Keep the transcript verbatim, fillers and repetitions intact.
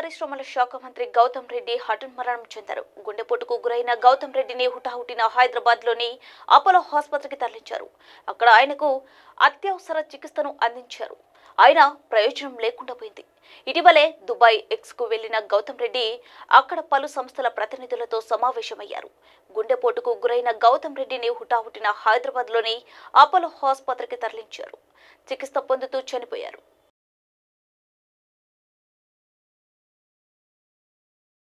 పరిశ్రమల శాఖ మంత్రి గౌతమ్ రెడ్డి హఠాన్మరణం చెందారు. గుండెపోటుకు గురైన గౌతమ్ రెడ్డిని హుటాహుటిన హైదరాబాద్ లోని అపోలో ఆసుపత్రికి తరలించారు. అక్కడ ఆయనకు అత్యవసర చికిత్సను అందించారు. ఆయన ప్రయోజనం లేకుండా పోయింది. ఇటీవలే దుబాయ్ ఎక్స్ కు వెళ్లిన గౌతమ్ రెడ్డి అక్కడ పలు సంస్థల ప్రతినిధులతో సమావేశమయ్యారు. గుండెపోటుకు గురైన గౌతమ్ రెడ్డిని హుటాహుటిన హైదరాబాద్ లోని అపోలో ఆసుపత్రికి తరలించారు. చికిత్స పొందుతూ చనిపోయారు.